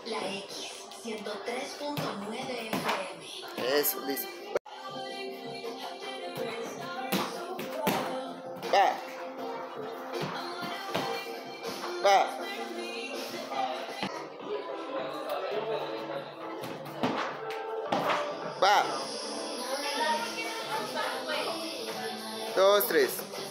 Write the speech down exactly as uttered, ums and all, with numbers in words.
La X ciento tres punto nueve F M. Eso, listo. Va. Va. Va. Dos, tres.